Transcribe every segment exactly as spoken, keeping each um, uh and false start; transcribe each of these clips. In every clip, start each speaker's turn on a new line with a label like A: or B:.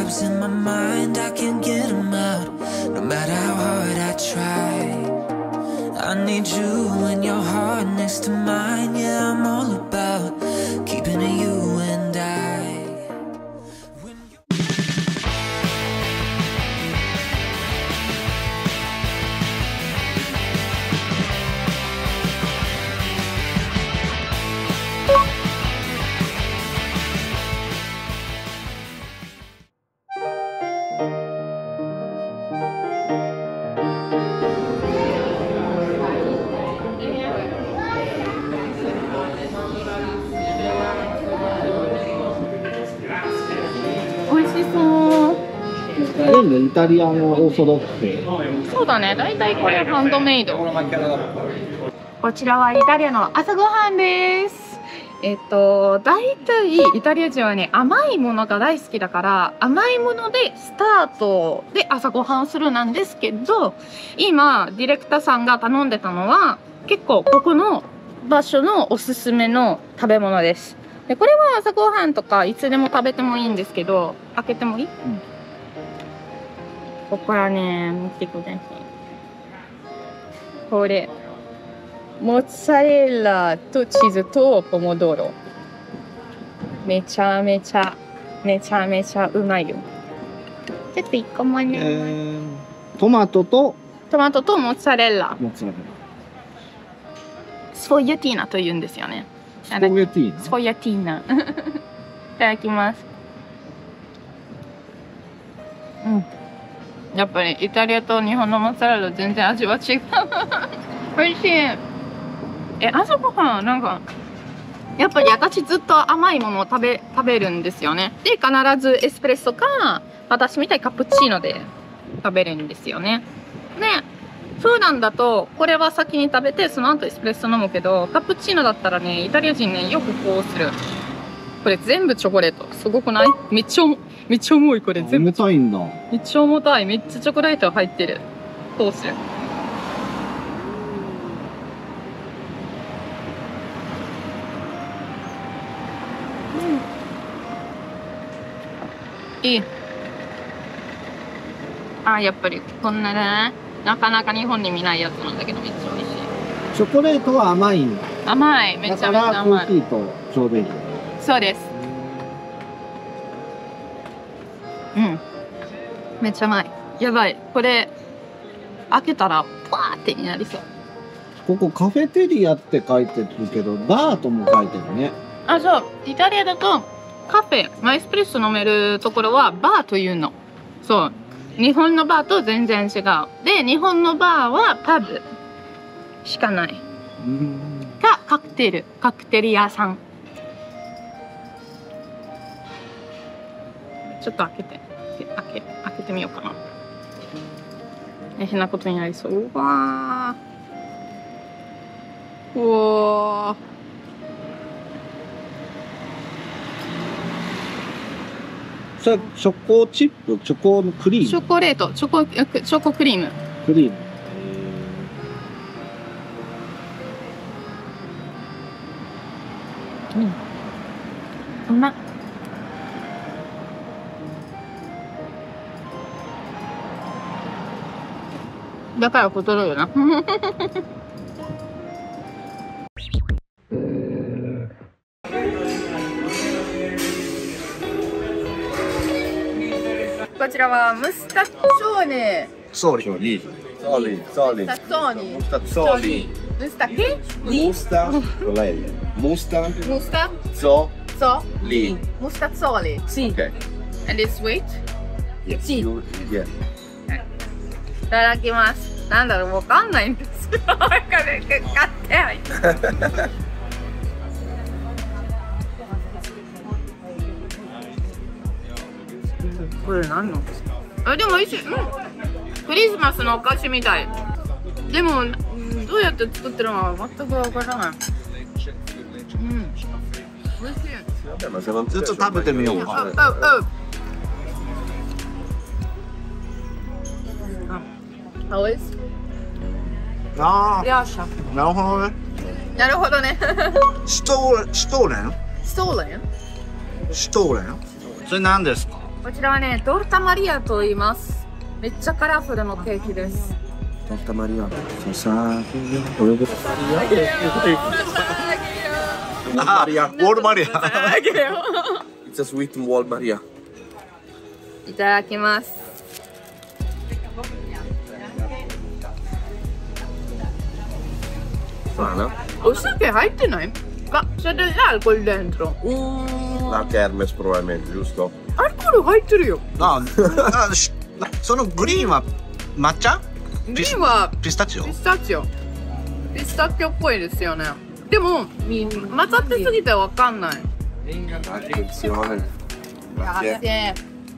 A: vibes in my mind, I can't get them out. No matter how hard I try, I need you and your heart next to mine. Yeah, I'm all about keeping it you and I.
B: 全部イタリアのオーソドックス。
C: そうだね、だいたいこれハンドメイド。こちらはイタリアの朝ごはんです。えっとだいたいイタリア人はね、甘いものが大好きだから、甘いものでスタートで朝ごはんするなんですけど、今ディレクターさんが頼んでたのは結構ここの場所のおすすめの食べ物です。でこれは朝ごはんとかいつでも食べてもいいんですけど、開けてもいい？うん、ここからね、見てください。これモッツァレラとチーズとポモドーロ、めちゃめちゃめちゃめちゃうまいよ。ちょっと一個もね、え
B: ー、トマトと
C: トマトとモッツァレラ、
B: モッツァレラ
C: スフォイアティーナと言うんですよね。
B: スフォイアティーナ、
C: スフォイアティーナいただきます。うん、やっぱりイタリアと日本のモッツァレラ全然味は違う美味しい。え、朝ごはんなんかやっぱり私ずっと甘いものを食べ食べるんですよね。で必ずエスプレッソか私みたいカプチーノで食べるんですよね。で普段だとこれは先に食べてその後エスプレッソ飲むけど、カプチーノだったらね、イタリア人ねよくこうする。これ全部チョコレート、すごくない？めっちゃめっちゃ重い。これ全部
B: 重たいんだ。
C: めっちゃ重たい。めっちゃチョコレート入ってる。こうする。うん、いい。あ、やっぱりこんなね、なかなか日本に見ないやつなんだけどめっちゃ美味しい。
B: チョコレートは甘いんだ。
C: 甘い、めちゃめちゃ甘い。
B: だからコーヒーとちょうどいい。
C: そうです。うん。めっちゃ甘い。やばい。これ開けたらパーってになりそう。
B: ここカフェテリアって書いてるけど、バーとも書いてるね。
C: あ、そう。イタリアだとカフェ、エスプレッソ飲めるところはバーというの。そう。日本のバーと全然違う。で、日本のバーはパブしかない。か、カクテル、カクテリ屋さん。ちょっと開けて、開け、開けてみようかな。え、変なことになりそう。うわー。うわー。
B: それチョコチップ、チョコクリーム。
C: チョコレート、チョコ、チョコクリーム。
B: クリーム。
C: うん。うまっ。だから太るよな。こちらはムスタチョーネ。
D: ソーリ。ソーリ。ソーリ。
C: ムスタチョーネ。
D: ムスタソーリ。
C: ムスタケ？
D: ムスタ。ムスタ。
C: ムスタ。
D: ソ。
C: ソ。
D: リ。
C: ムスタチョーネ。
D: Sí. Okay.
C: And it's sweet?
D: Yes.
C: Sí.
D: You, yeah.
C: いただきます。なんだろう、わかんないんですよ。なんかね、買って入って。これ何の？あ、でも美味しい。うん。クリスマスのお菓子みたい。でもどうやって作ってるのか全くわからない。うん。美味しい。
D: ちょっと食べてみようか。
C: あ、あ、あ。How is?
D: ああ。
C: よっしゃ。
D: なるほどね。
C: なるほどね。
D: シュトーレン、シュトーレン？
C: ストーレン？
D: シュトーレン？それ何ですか？
C: こちらはね、トルタマリアと言います。めっちゃカラフルのケーキです。
B: トルタマリア。さあ、これで。
D: あ、ウォールマリア。
E: It's a sweet wall Maria.
C: いただきます。
E: Sana.
C: お酒入ってない？あ、c'è dell'alcol dentro.
E: La kermes probabilmente, giusto?
C: アルコール入ってるよ。
D: あ、あしそのグリーンは抹茶？
C: グリーンは
D: ピスタチオ
C: ピ。スタチオ。ピスタチオっぽいですよね。でも混ざってすぎてわかんない。
E: Attenzione.
C: Grazie.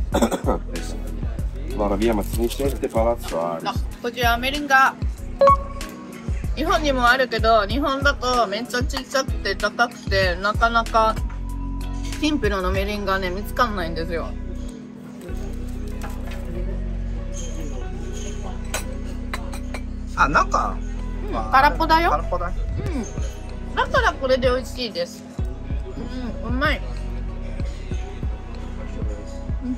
E: Guarda via, ma finisce Palazzo Aris.
C: あ、こちらメレンガ。日本にもあるけど、日本だとめっちゃ小さくて高くて、なかなかシンプルなメレンガね、見つかんないんですよ。
D: あ、なんか、
C: うん、空っぽだよ。
D: 空っぽだ。
C: うん。だからこれで美味しいです。うん、うまい。うん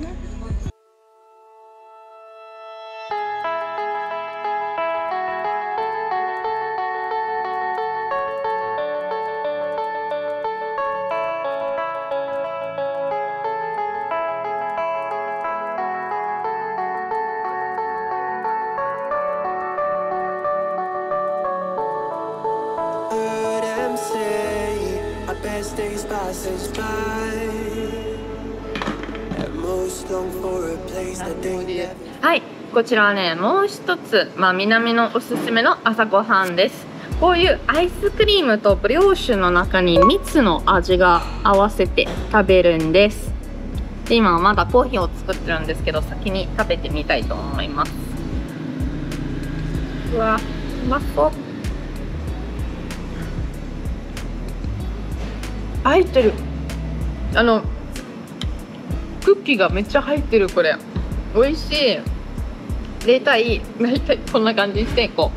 F: Best days passes by. At most long for a place that they never.
C: はい、こちらはね、もう一つ、まあ、南のおすすめの朝ごはんです。こういうアイスクリームとブリオッシュの中にみっつの味が合わせて食べるんです。で、今はまだコーヒーを作ってるんですけど、先に食べてみたいと思います。うわ、うまそう。入ってる。あのクッキーがめっちゃ入ってる。これ美味しい。大体大体こんな感じしてこ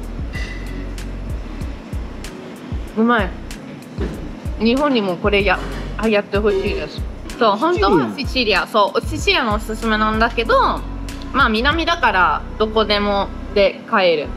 C: ううまい。日本にもこれややってほしいです。そう、本当はシチリア、そうシチリアのおすすめなんだけど、まあ南だからどこでもで買える。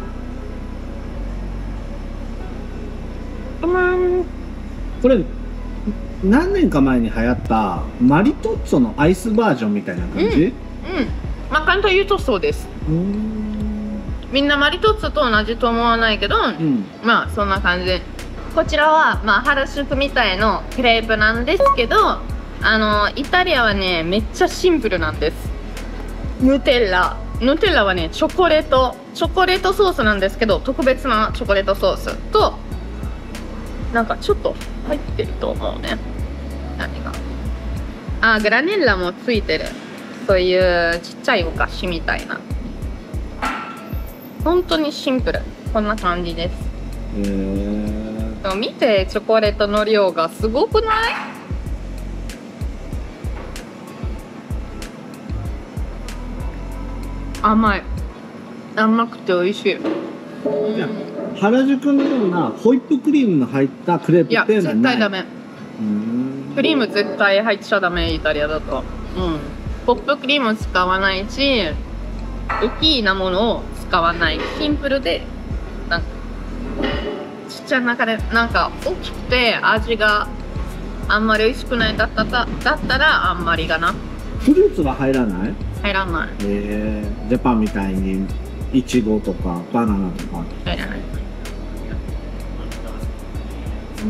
C: うまん。
B: これ何年か前に流行ったマリトッツォのアイスバージョンみたいな感じ？
C: うん、うん、まあ簡単に言うとそうです。
B: うーん、
C: みんなマリトッツォと同じと思わないけど、
B: うん、
C: まあそんな感じ。こちらはまあ原宿みたいのクレープなんですけど、あのイタリアはねめっちゃシンプルなんです。ヌテッラヌテッラはねチョコレートチョコレートソースなんですけど、特別なチョコレートソースとなんかちょっと入ってると思うね。何があ、グラネッラもついてる。そういうちっちゃいお菓子みたいな。本当にシンプル。こんな感じです。
B: へー。
C: でも見て、チョコレートの量がすごくない？甘い。甘くて美味しい。うん、
B: いや原宿のようなホイップクリームの入ったクレープ
C: いや
B: っていうのはない。
C: 絶対ダメ。
B: うーん、
C: クリーム絶対入っちゃダメ、イタリアだと。うん。ポップクリーム使わないし、大きなものを使わない。シンプルで、なんか、ちっちゃい中で、なんか大きくて味があんまり美味しくないだっただだったらあんまりかな。
B: フルーツは入らない？
C: 入らない。
B: えー、ジャパンみたいにイチゴとかバナナとか。
C: 入らない。うん。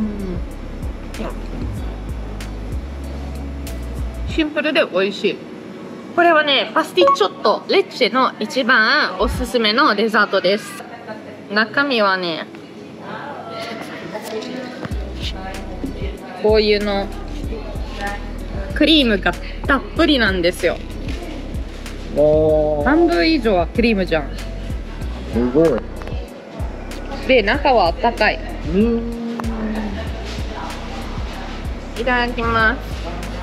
C: シンプルで美味しい。これはね、パスティッチョットレッチェの一番おすすめのデザートです。中身はね、こういうのクリームがたっぷりなんですよ。
B: おー、
C: 半分以上はクリームじゃん。
B: すごい。
C: で、中はあったかい。
B: うーん。
C: いただきます。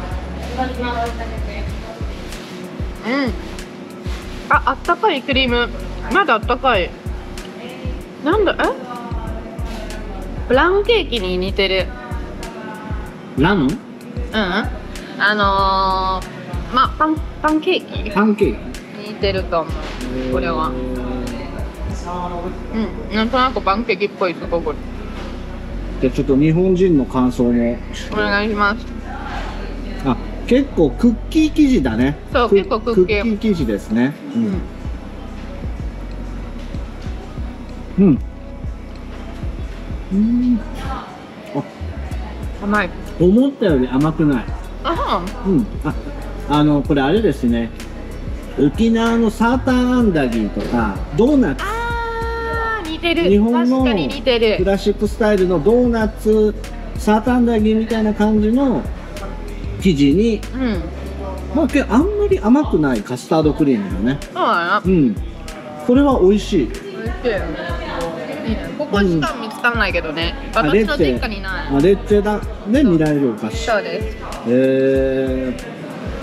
C: うん。あ、あったかいクリーム。まだあったかい。なんだ、え？ブラウンケーキに似てる。
B: ラム？
C: うん。あのー、 まあパンパンケーキ
B: パンケー
C: 似てると思う。これは。うん、なんとなくパンケーキっぽいすごく。
B: キ。でちょっと日本人の感想も。
C: お願いします。
B: あ、結構クッキー生地だね。
C: そう
B: ク
C: 結構クッキー
B: クッキー生地ですね。うん。うん。うん。
C: 甘い。
B: 思ったより甘くない。
C: あ
B: うん。あ、あのこれあれですね。沖縄のサーターアンダギーとかドーナツ。
C: あー似てる。
B: 日本の
C: 確かに似てる。
B: クラシックスタイルのドーナツサーターアンダギーみたいな感じの生地に、
C: うん。
B: まあ、けあんまり甘くないカスタードクリームのね。
C: そうだな。
B: うん。これは美味しい。
C: 美味しいよね。いいね。ここしか見つかんないけどね。
B: あレッチ
C: 私の実家にない。
B: ェ、あレッチェだで見られるお菓子。
C: そうです。
B: えー。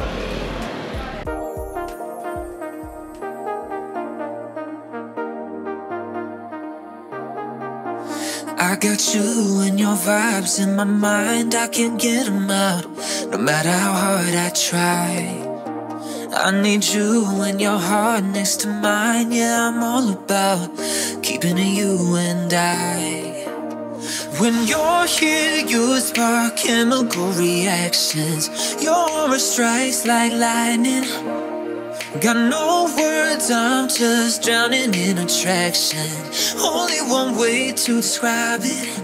A: I got you and your vibes in my mind, I can't get them out, no matter how hard I try. I need you and your heart next to mine, yeah, I'm all about keeping it you and I. When you're here, you spark chemical reactions, your aura strikes like lightning. Got no words, I'm just drowning in attraction. Only one way to describe it.